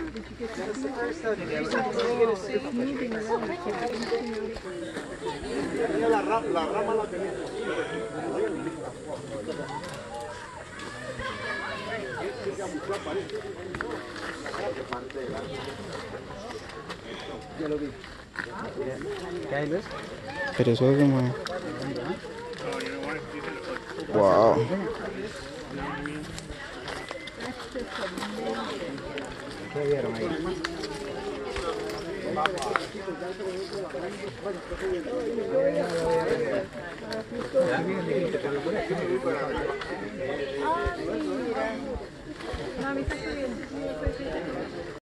La rama la tenía. Ya lo vi. ¿Qué hay, Luis? Pero eso es como... Wow. ¿Qué vieron ahí? Ah, mira. No, a mí está subiendo.